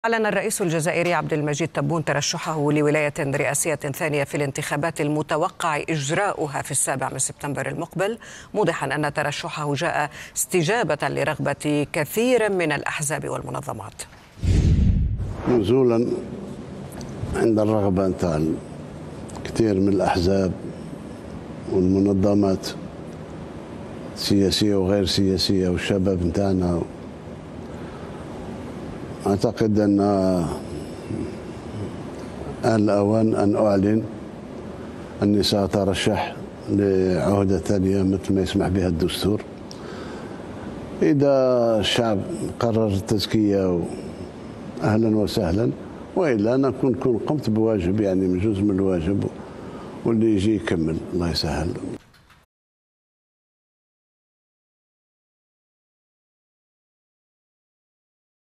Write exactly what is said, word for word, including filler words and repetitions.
أعلن الرئيس الجزائري عبد المجيد تبون ترشحه لولاية رئاسية ثانية في الانتخابات المتوقع إجراؤها في السابع من سبتمبر المقبل، موضحا أن ترشحه جاء استجابة لرغبة كثير من الأحزاب والمنظمات. نزولا عند الرغبة نتاع كثير من الأحزاب والمنظمات السياسية وغير سياسية والشباب نتاعنا، أعتقد أن آن الأوان أن أعلن أني سأترشح لعهدة ثانية مثل ما يسمح بها الدستور. إذا الشعب قرر التزكية أهلا وسهلا، وإلا أنا كنت قمت بواجب، يعني من جزء من الواجب، واللي يجي يكمل الله يسهل.